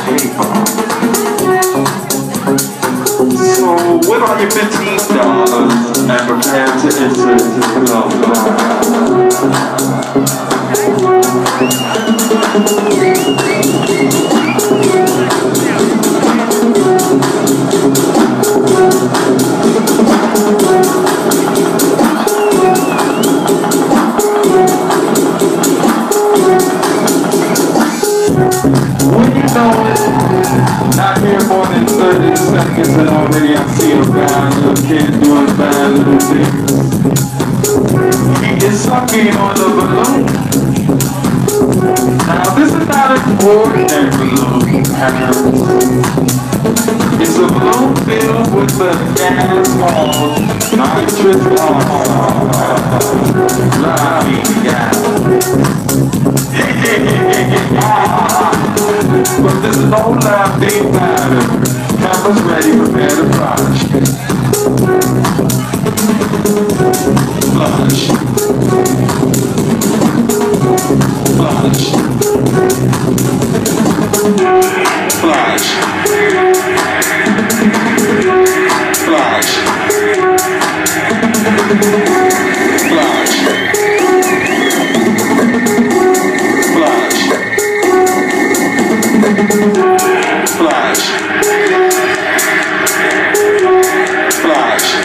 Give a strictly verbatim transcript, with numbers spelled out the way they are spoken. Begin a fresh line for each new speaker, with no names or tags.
paper. So whip out your fifteen dollars and prepare to enter the club. When you know not here more than thirty seconds and already I see a bad little kid doing bad little things. He is sucking on the balloon. Now this is not an ordinary balloon, parents. It's a balloon filled with the gas called nitrous oxide. Laughing gas. But this is no laughing matter. Cameras ready, prepare to flash. Flash. Flash. Flash. Flash. Flash. Flash. Flash.